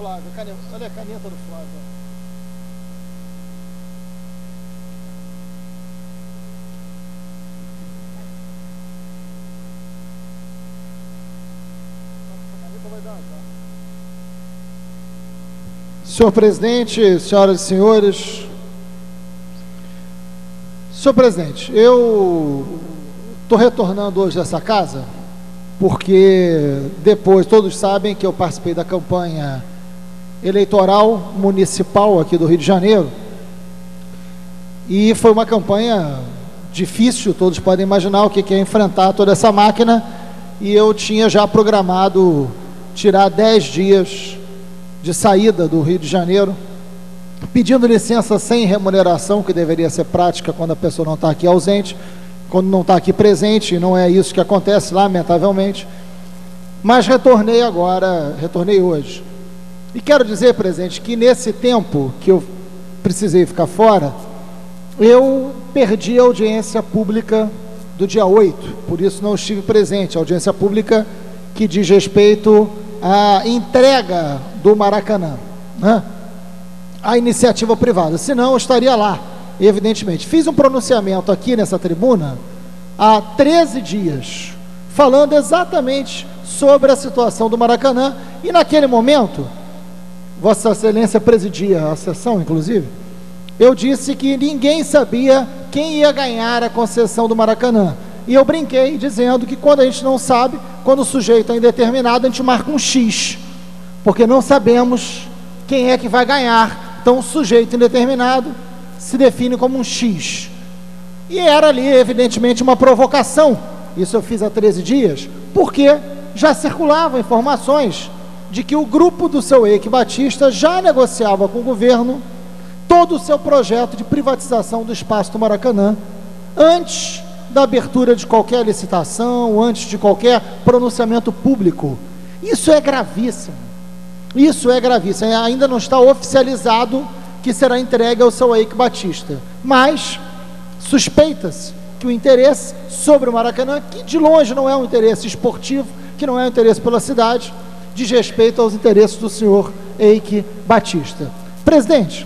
Flávio, olha a caneta do Flávio. Senhor presidente, senhoras e senhores, senhor presidente, eu estou retornando hoje dessa casa porque depois, todos sabem que eu participei da campanha eleitoral municipal aqui do Rio de Janeiro e foi uma campanha difícil, todos podem imaginar o que é enfrentar toda essa máquina, e eu tinha já programado tirar 10 dias de saída do Rio de Janeiro, pedindo licença sem remuneração, que deveria ser prática quando a pessoa não está aqui ausente, quando não está aqui presente, e não é isso que acontece, lamentavelmente. Mas retornei hoje. E quero dizer, presidente, que nesse tempo que eu precisei ficar fora, eu perdi a audiência pública do dia 8, por isso não estive presente, a audiência pública que diz respeito à entrega do Maracanã, né? A iniciativa privada, senão eu estaria lá, evidentemente. Fiz um pronunciamento aqui nessa tribuna há 13 dias, falando exatamente sobre a situação do Maracanã, e naquele momento, Vossa Excelência presidia a sessão, inclusive, eu disse que ninguém sabia quem ia ganhar a concessão do Maracanã, e eu brinquei dizendo que quando a gente não sabe, quando o sujeito é indeterminado, a gente marca um X, porque não sabemos quem é que vai ganhar. Então o sujeito indeterminado se define como um X, e era ali evidentemente uma provocação. Isso eu fiz há 13 dias, porque já circulavam informações de que o grupo do seu Eike Batista já negociava com o governo todo o seu projeto de privatização do espaço do Maracanã, antes da abertura de qualquer licitação, antes de qualquer pronunciamento público. Isso é gravíssimo. Isso é gravíssimo. Ainda não está oficializado que será entregue ao seu Eike Batista, mas suspeita-se que o interesse sobre o Maracanã, que de longe não é um interesse esportivo, que não é um interesse pela cidade, diz respeito aos interesses do senhor Eike Batista. Presidente,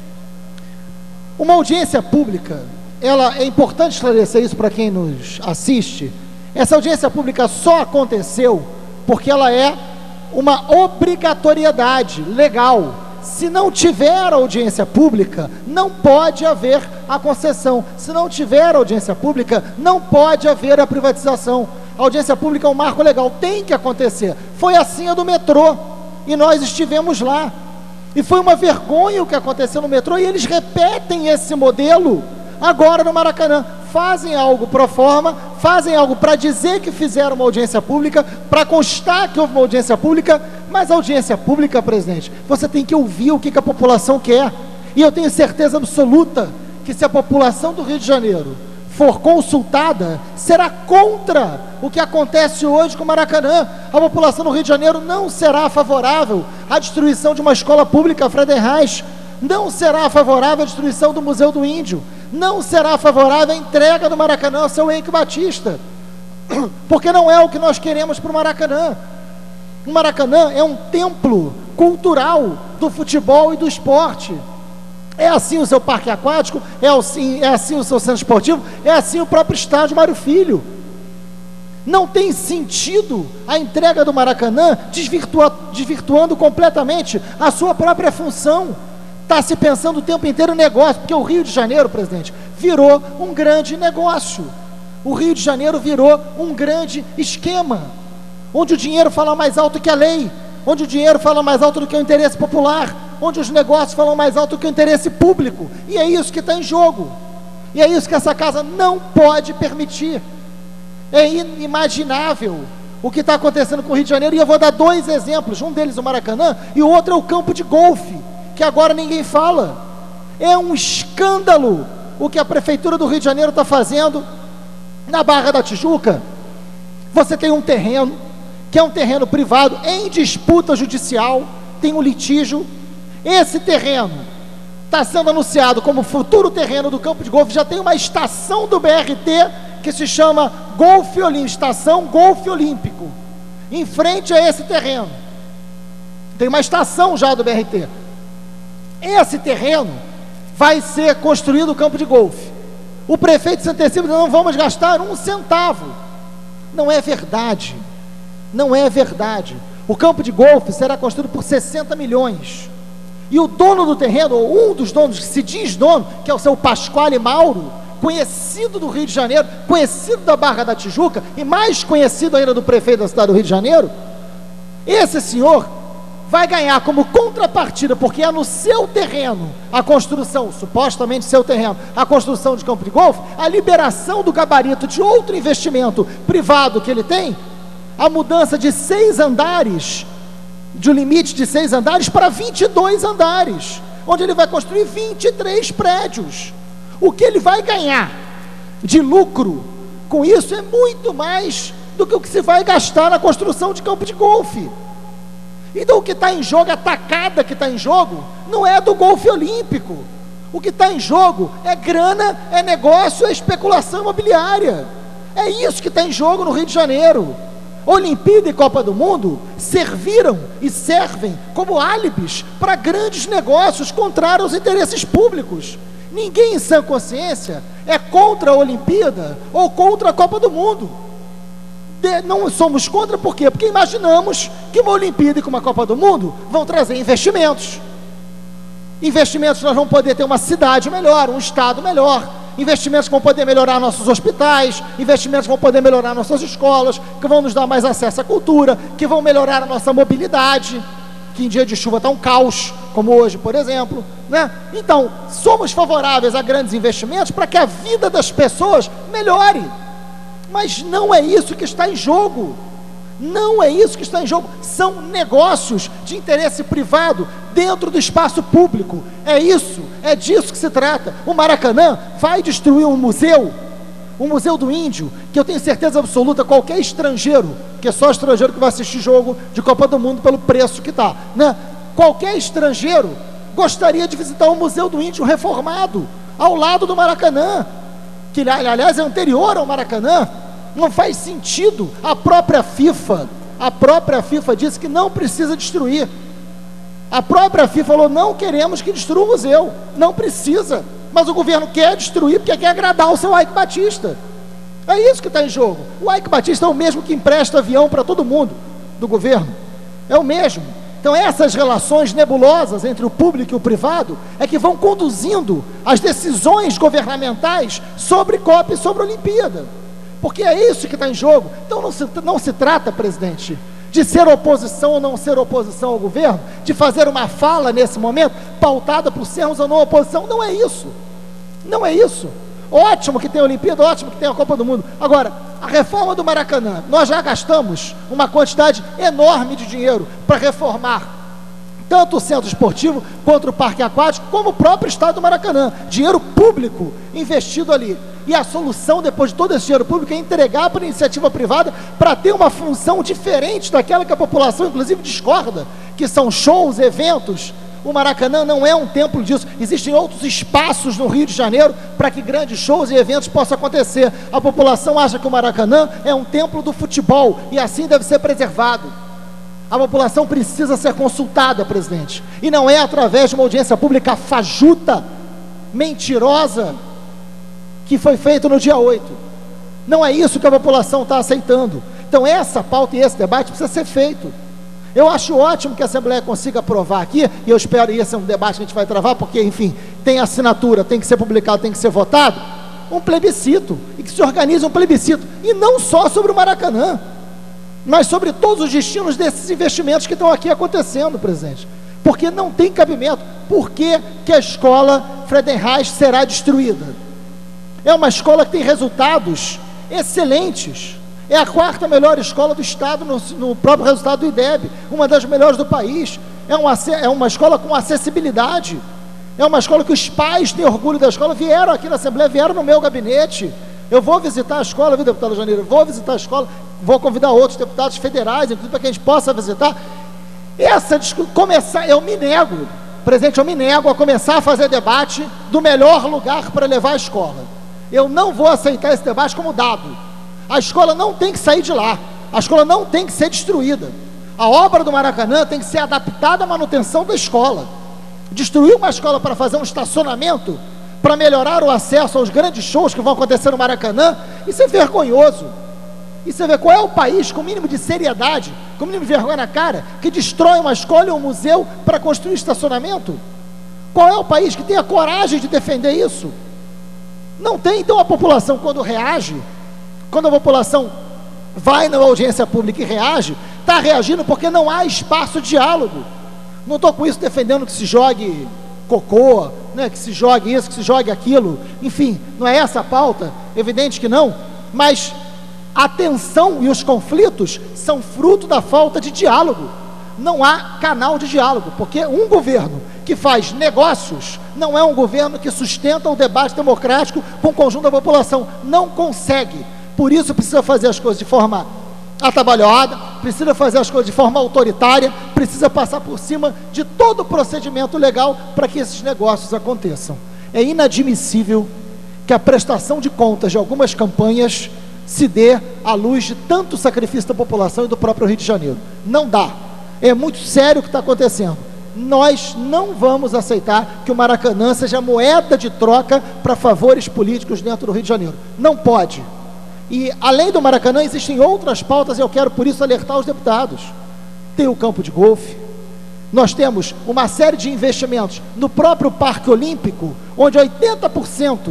uma audiência pública, ela é importante esclarecer isso para quem nos assiste. Essa audiência pública só aconteceu porque ela é uma obrigatoriedade legal. Se não tiver audiência pública, não pode haver a concessão. Se não tiver audiência pública, não pode haver a privatização. A audiência pública é um marco legal, tem que acontecer. Foi assim a do metrô, e nós estivemos lá. E foi uma vergonha o que aconteceu no metrô, e eles repetem esse modelo agora no Maracanã. Fazem algo pro forma, fazem algo para dizer que fizeram uma audiência pública, para constar que houve uma audiência pública, mas a audiência pública, presidente, você tem que ouvir o que a população quer, e eu tenho certeza absoluta que se a população do Rio de Janeiro for consultada, será contra o que acontece hoje com o Maracanã. A população do Rio de Janeiro não será favorável à destruição de uma escola pública, Friedenreich, não será favorável à destruição do Museu do Índio, não será favorável à entrega do Maracanã ao seu Eike Batista, porque não é o que nós queremos para o Maracanã. O Maracanã é um templo cultural do futebol e do esporte. É assim o seu parque aquático, é assim o seu centro esportivo, é assim o próprio estádio Mário Filho. Não tem sentido a entrega do Maracanã desvirtuando completamente a sua própria função. Está se pensando o tempo inteiro em negócio, porque o Rio de Janeiro, presidente, virou um grande negócio. O Rio de Janeiro virou um grande esquema, onde o dinheiro fala mais alto que a lei, onde o dinheiro fala mais alto do que o interesse popular, onde os negócios falam mais alto do que o interesse público, e é isso que está em jogo, e é isso que essa casa não pode permitir. É inimaginável o que está acontecendo com o Rio de Janeiro, e eu vou dar 2 exemplos, um deles o Maracanã, e o outro é o campo de golfe, que agora ninguém fala. É um escândalo o que a Prefeitura do Rio de Janeiro está fazendo na Barra da Tijuca. Você tem um terreno, que é um terreno privado, em disputa judicial, tem um litígio. Esse terreno está sendo anunciado como futuro terreno do campo de golfe, já tem uma estação do BRT, que se chama Estação Golfe Olímpico, em frente a esse terreno. Tem uma estação já do BRT. Esse terreno vai ser construído o campo de golfe. O prefeito se antecipa, não vamos gastar um centavo. Não é verdade. Não é verdade. O campo de golfe será construído por 60 milhões. E o dono do terreno, ou um dos donos, que se diz dono, que é o seu Pasquale Mauro, conhecido do Rio de Janeiro, conhecido da Barra da Tijuca, e mais conhecido ainda do prefeito da cidade do Rio de Janeiro, esse senhor vai ganhar como contrapartida, porque é no seu terreno a construção, supostamente seu terreno, a construção de campo de golfe, a liberação do gabarito de outro investimento privado que ele tem, a mudança de 6 andares, de um limite de 6 andares para 22 andares, onde ele vai construir 23 prédios. O que ele vai ganhar de lucro com isso é muito mais do que o que se vai gastar na construção de campo de golfe. Então o que está em jogo, a tacada que está em jogo, não é do golfe olímpico. O que está em jogo é grana, é negócio, é especulação imobiliária. É isso que está em jogo no Rio de Janeiro. Olimpíada e Copa do Mundo serviram e servem como álibis para grandes negócios contrários aos interesses públicos. Ninguém em sã consciência é contra a Olimpíada ou contra a Copa do Mundo. Não somos contra, por quê? Porque imaginamos que uma Olimpíada e uma Copa do Mundo vão trazer investimentos. Investimentos, nós vamos poder ter uma cidade melhor, um estado melhor. Investimentos que vão poder melhorar nossos hospitais, investimentos que vão poder melhorar nossas escolas, que vão nos dar mais acesso à cultura, que vão melhorar a nossa mobilidade, que em dia de chuva está um caos, como hoje, por exemplo, né? Então, somos favoráveis a grandes investimentos para que a vida das pessoas melhore, mas não é isso que está em jogo. Não é isso que está em jogo. São negócios de interesse privado dentro do espaço público. É isso, é disso que se trata. O Maracanã vai destruir um museu do Índio, que eu tenho certeza absoluta, qualquer estrangeiro, que é só estrangeiro que vai assistir jogo de Copa do Mundo pelo preço que está, né? Qualquer estrangeiro gostaria de visitar o Museu do Índio reformado, ao lado do Maracanã, que aliás é anterior ao Maracanã. Não faz sentido. A própria FIFA disse que não precisa destruir. A própria FIFA falou, não queremos que destrua o museu, não precisa, mas o governo quer destruir porque quer agradar o seu Eike Batista. É isso que está em jogo. O Eike Batista é o mesmo que empresta avião para todo mundo do governo, é o mesmo. Então essas relações nebulosas entre o público e o privado é que vão conduzindo as decisões governamentais sobre Copa e sobre Olimpíada, porque é isso que está em jogo. Então não se trata, presidente, de ser oposição ou não ser oposição ao governo, de fazer uma fala nesse momento pautada por sermos ou não oposição. Não é isso, não é isso. Ótimo que tem a Olimpíada, ótimo que tem a Copa do Mundo. Agora, a reforma do Maracanã, nós já gastamos uma quantidade enorme de dinheiro para reformar tanto o centro esportivo, quanto o parque aquático, como o próprio estádio do Maracanã. Dinheiro público investido ali. E a solução, depois de todo esse dinheiro público, é entregar para a iniciativa privada para ter uma função diferente daquela que a população, inclusive, discorda, que são shows, eventos. O Maracanã não é um templo disso. Existem outros espaços no Rio de Janeiro para que grandes shows e eventos possam acontecer. A população acha que o Maracanã é um templo do futebol e assim deve ser preservado. A população precisa ser consultada, presidente, e não é através de uma audiência pública fajuta, mentirosa, que foi feito no dia 8. Não é isso que a população está aceitando. Então essa pauta e esse debate precisa ser feito. Eu acho ótimo que a Assembleia consiga aprovar aqui, e eu espero, e esse é um debate que a gente vai travar, porque, enfim, tem assinatura, tem que ser publicado, tem que ser votado, um plebiscito, e que se organize um plebiscito, e não só sobre o Maracanã, mas sobre todos os destinos desses investimentos que estão aqui acontecendo, presidente, porque não tem cabimento. Por que a escola Friedenreich será destruída? É uma escola que tem resultados excelentes, é a 4ª melhor escola do estado no próprio resultado do IDEB, uma das melhores do país, é uma escola com acessibilidade, é uma escola que os pais têm orgulho da escola, vieram aqui na Assembleia, vieram no meu gabinete. Eu vou visitar a escola, viu, deputado Janeiro? Vou visitar a escola, vou convidar outros deputados federais, inclusive, para que a gente possa visitar. Eu me nego, presidente, eu me nego a começar a fazer debate do melhor lugar para levar a escola. Eu não vou aceitar esse debate como dado. A escola não tem que sair de lá, a escola não tem que ser destruída. A obra do Maracanã tem que ser adaptada à manutenção da escola. Destruir uma escola para fazer um estacionamento, para melhorar o acesso aos grandes shows que vão acontecer no Maracanã, isso é vergonhoso. E você vê qual é o país com o mínimo de seriedade, com o mínimo de vergonha na cara, que destrói uma escola ou um museu para construir estacionamento? Qual é o país que tem a coragem de defender isso? Não tem. Então a população, quando reage, quando a população vai na audiência pública e reage, está reagindo porque não há espaço de diálogo. Não estou com isso defendendo que se jogue cocô, né, que se jogue isso, que se jogue aquilo, enfim, não é essa a pauta, evidente que não, mas a tensão e os conflitos são fruto da falta de diálogo. Não há canal de diálogo, porque um governo que faz negócios não é um governo que sustenta o debate democrático com o conjunto da população, não consegue. Por isso precisa fazer as coisas de forma atabalhoada, precisa fazer as coisas de forma autoritária, precisa passar por cima de todo o procedimento legal para que esses negócios aconteçam. É inadmissível que a prestação de contas de algumas campanhas se dê à luz de tanto sacrifício da população e do próprio Rio de Janeiro. Não dá. É muito sério o que está acontecendo. Nós não vamos aceitar que o Maracanã seja moeda de troca para favores políticos dentro do Rio de Janeiro. Não pode. E além do Maracanã existem outras pautas e eu quero por isso alertar os deputados. Tem o campo de golfe, nós temos uma série de investimentos no próprio Parque Olímpico, onde 80%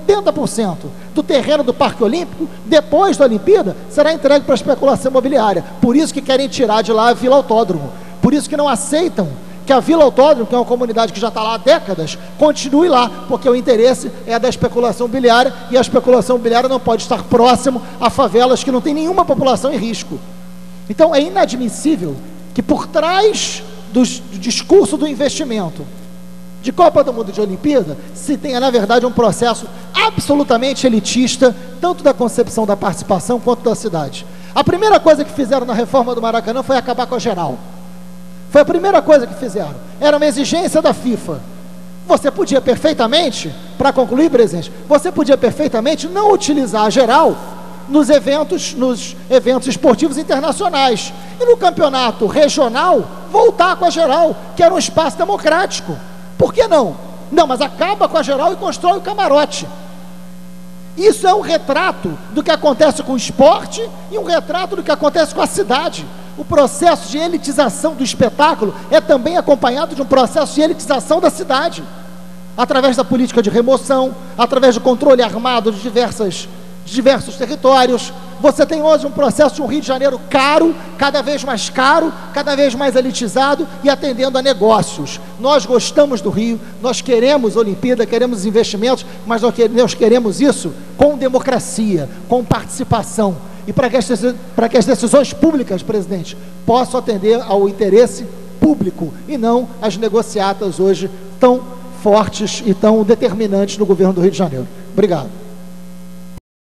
do terreno do Parque Olímpico, depois da Olimpíada, será entregue para a especulação imobiliária. Por isso que querem tirar de lá a Vila Autódromo, por isso que não aceitam que a Vila Autódromo, que é uma comunidade que já está lá há décadas, continue lá, porque o interesse é da especulação imobiliária, e a especulação imobiliária não pode estar próximo a favelas que não tem nenhuma população em risco. Então é inadmissível que por trás do discurso do investimento de Copa do Mundo e de Olimpíada, se tenha na verdade um processo absolutamente elitista, tanto da concepção da participação quanto da cidade. A primeira coisa que fizeram na reforma do Maracanã foi acabar com a geral. Foi a primeira coisa que fizeram. Era uma exigência da FIFA. Você podia perfeitamente, para concluir, presidente, você podia perfeitamente não utilizar a geral nos eventos esportivos internacionais. E no campeonato regional, voltar com a geral, que era um espaço democrático. Por que não? Não, mas acaba com a geral e constrói o camarote. Isso é um retrato do que acontece com o esporte e um retrato do que acontece com a cidade. O processo de elitização do espetáculo é também acompanhado de um processo de elitização da cidade, através da política de remoção, através do controle armado de diversos territórios. Você tem hoje um processo de um Rio de Janeiro caro, cada vez mais elitizado e atendendo a negócios. Nós gostamos do Rio, nós queremos Olimpíada, queremos investimentos, mas nós queremos isso com democracia, com participação. E para que as decisões públicas, presidente, possam atender ao interesse público e não às negociatas hoje tão fortes e tão determinantes no governo do Rio de Janeiro. Obrigado.